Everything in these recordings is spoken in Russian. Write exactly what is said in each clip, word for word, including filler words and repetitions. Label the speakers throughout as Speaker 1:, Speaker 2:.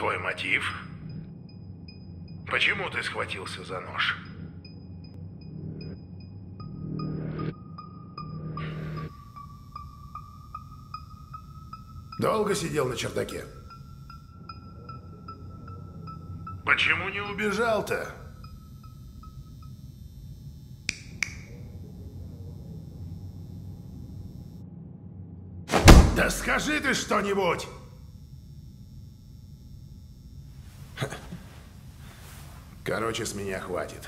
Speaker 1: Твой мотив? Почему ты схватился за нож?
Speaker 2: Долго сидел на чердаке?
Speaker 1: Почему не убежал-то?
Speaker 2: Да скажи ты что-нибудь! Короче, с меня хватит.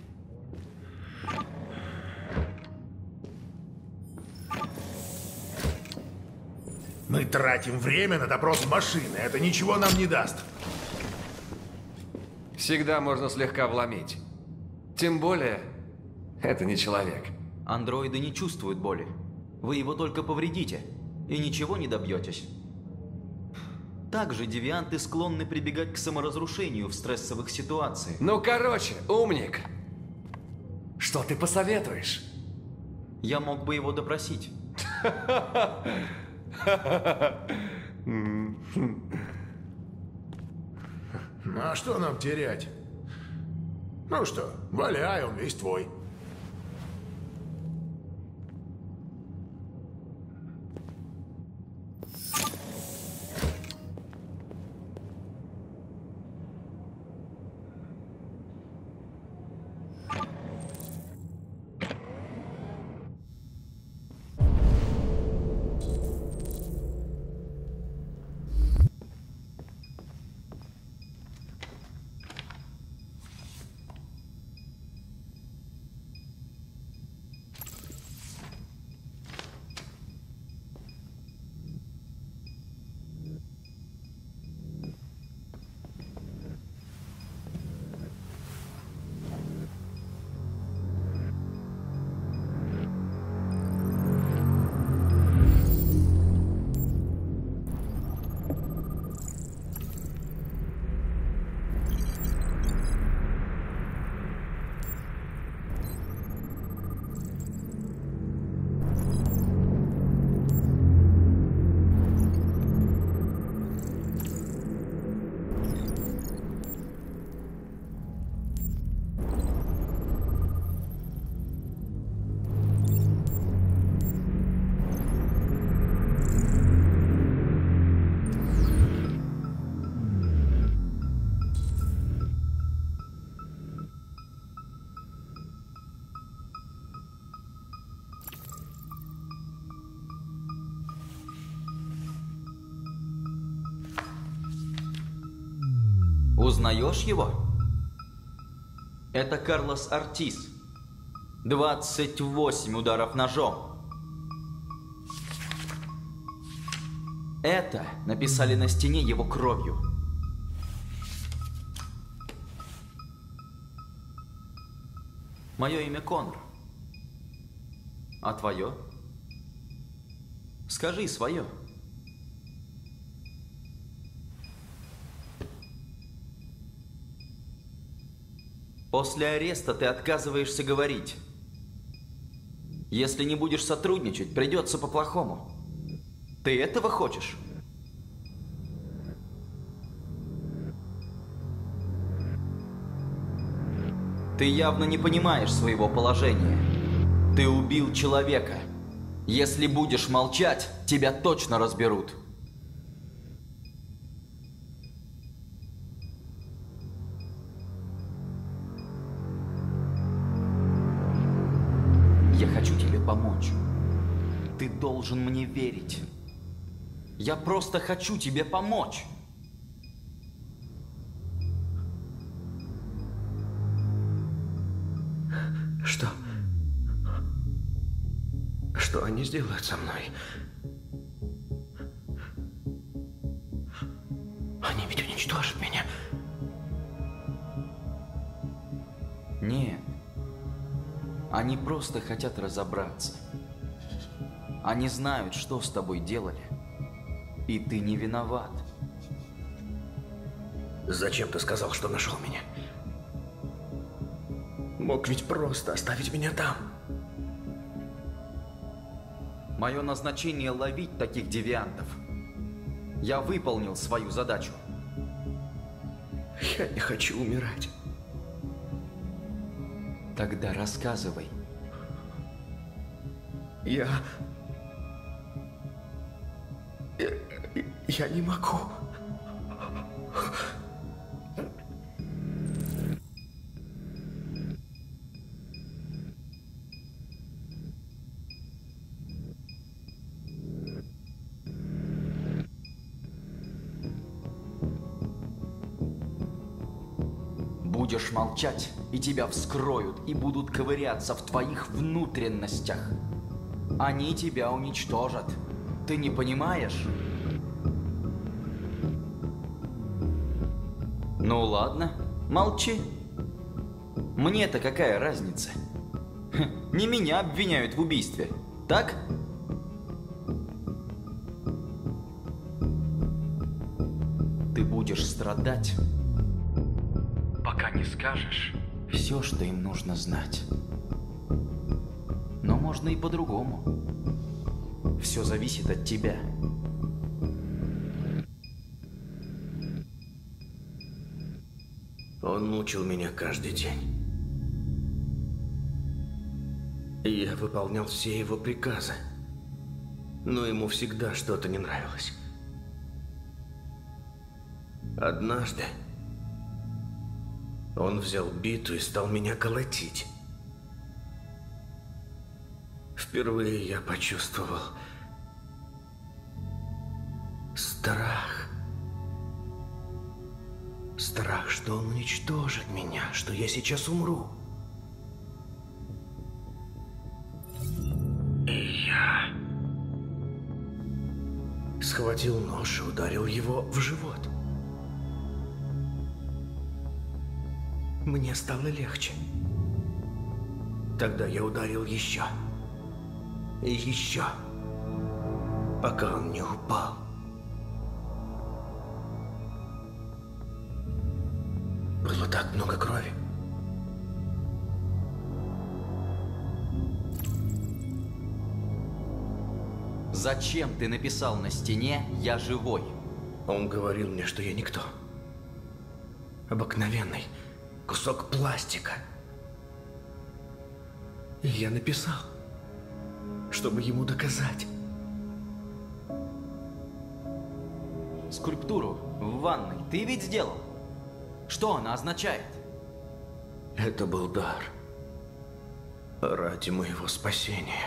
Speaker 2: Мы тратим время на допрос машины. Это ничего нам не даст.
Speaker 3: Всегда можно слегка вломить. Тем более, это не человек.
Speaker 4: Андроиды не чувствуют боли. Вы его только повредите, и ничего не добьетесь. Также девианты склонны прибегать к саморазрушению в стрессовых ситуациях.
Speaker 3: Ну, короче, умник. Что ты посоветуешь?
Speaker 4: Я мог бы его допросить.
Speaker 2: Ну а что нам терять? Ну что, валяй, он весь твой.
Speaker 4: Узнаешь его? Это Карлос Ортис. двадцать восемь ударов ножом. Это написали на стене его кровью. Мое имя Коннор. А твое? Скажи свое. После ареста ты отказываешься говорить. Если не будешь сотрудничать, придется по-плохому. Ты этого хочешь? Ты явно не понимаешь своего положения. Ты убил человека. Если будешь молчать, тебя точно разберут. Я хочу тебе помочь. Ты должен мне верить. Я просто хочу тебе помочь.
Speaker 5: Что? Что они сделают со мной? Они ведь уничтожат меня.
Speaker 4: Нет. Они просто хотят разобраться. Они знают, что с тобой делали. И ты не виноват.
Speaker 5: Зачем ты сказал, что нашел меня? Мог ведь просто оставить меня там.
Speaker 4: Мое назначение — ловить таких девиантов. Я выполнил свою задачу.
Speaker 5: Я не хочу умирать.
Speaker 4: Тогда рассказывай.
Speaker 5: Я... Я, я не могу.
Speaker 4: Будешь молчать, и тебя вскроют, и будут ковыряться в твоих внутренностях. Они тебя уничтожат. Ты не понимаешь? Ну ладно, молчи. Мне-то какая разница? Хм, не меня обвиняют в убийстве, так? Ты будешь страдать, пока не скажешь все, что им нужно знать. Но можно и по-другому. Все зависит от тебя.
Speaker 5: Он мучил меня каждый день. И я выполнял все его приказы. Но ему всегда что-то не нравилось. Однажды он взял биту и стал меня колотить. Впервые я почувствовал страх. Страх, что он уничтожит меня, что я сейчас умру. И я схватил нож и ударил его в живот. Мне стало легче. Тогда я ударил еще. И еще. Пока он не упал. Было так много крови.
Speaker 4: Зачем ты написал на стене «Я живой»?
Speaker 5: Он говорил мне, что я никто. Обыкновенный кусок пластика. И я написал, чтобы ему доказать.
Speaker 4: Скульптуру в ванной ты ведь сделал? Что она означает?
Speaker 5: Это был дар. Ради моего спасения.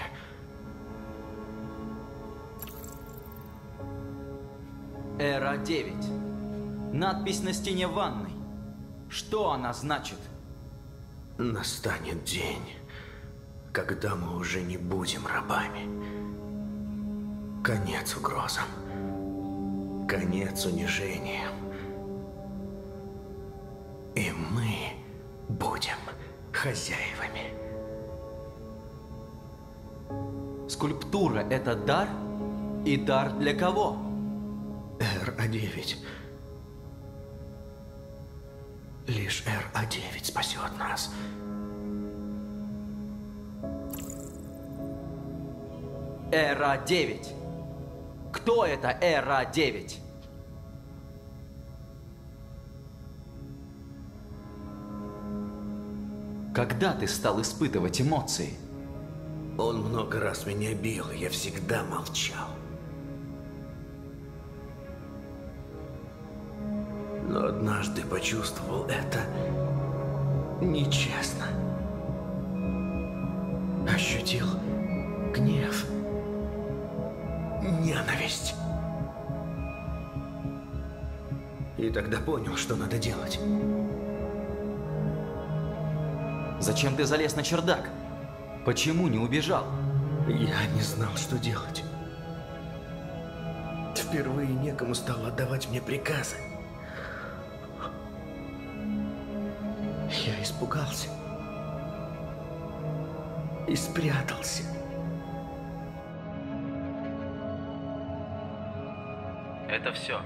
Speaker 4: Эра девять. Надпись на стене ванной. Что она значит?
Speaker 5: Настанет день, когда мы уже не будем рабами. Конец угрозам. Конец унижениям. И мы будем хозяевами.
Speaker 4: Скульптура – это дар? И дар для кого?
Speaker 5: Эра девять. Лишь Эра девять спасет нас.
Speaker 4: Эра девять. Кто это Эра девять? Когда ты стал испытывать эмоции?
Speaker 5: Он много раз меня бил, и я всегда молчал. Но однажды почувствовал это нечестно. Ощутил гнев, ненависть. И тогда понял, что надо делать.
Speaker 4: Зачем ты залез на чердак? Почему не убежал?
Speaker 5: Я не знал, что делать. Впервые некому стало отдавать мне приказы. Я испугался. И спрятался.
Speaker 4: Это все.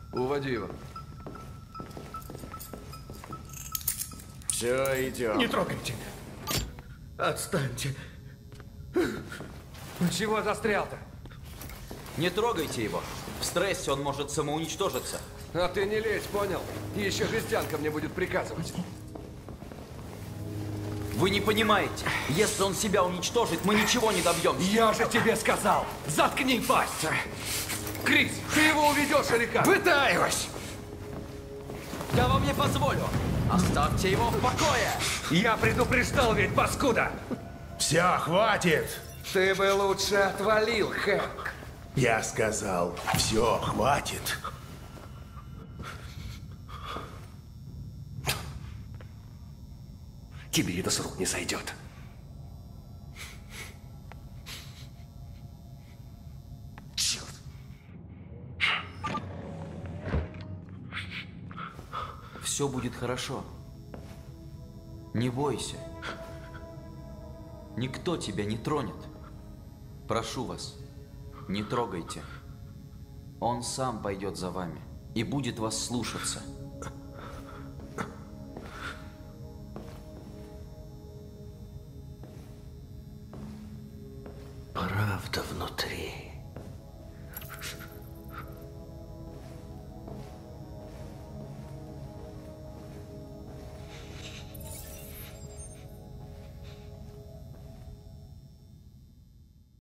Speaker 3: Уводи его.
Speaker 5: Все, идем.
Speaker 2: Не трогайте.
Speaker 5: Отстаньте.
Speaker 3: Чего застрял-то?
Speaker 4: Не трогайте его. В стрессе он может самоуничтожиться.
Speaker 3: А ты не лезь, понял? Еще жестянка мне будет приказывать.
Speaker 4: Вы не понимаете. Если он себя уничтожит, мы ничего не добьемся.
Speaker 3: Я же тебе сказал! Заткни пасть! Крис, ты его уведешь или как?
Speaker 2: Пытаюсь!
Speaker 4: Я вам не позволю. Оставьте его в покое.
Speaker 3: Я предупреждал ведь, паскуда!
Speaker 2: Все, хватит!
Speaker 3: Ты бы лучше отвалил, Хэнк.
Speaker 2: Я сказал, все, хватит.
Speaker 3: Тебе это с рук не сойдет. Черт.
Speaker 4: Все будет хорошо. Не бойся. Никто тебя не тронет. Прошу вас, не трогайте. Он сам пойдет за вами и будет вас слушаться.
Speaker 5: Правда внутри.